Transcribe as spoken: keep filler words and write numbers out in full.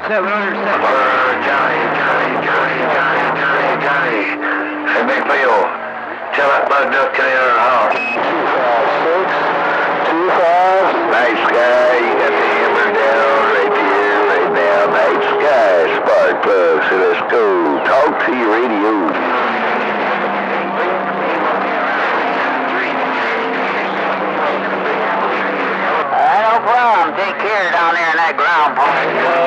seven hundred seven. Uh, Johnny, Johnny, Johnny, Johnny, Johnny, Johnny. Hey, Big Bill, tell that mud duck to the other house. two five six, two five. Night sky, you got the hammer down right here, right now. Night sky, spark plug, so let's go. Talk to your radio. No problem. Take care down there in that ground point.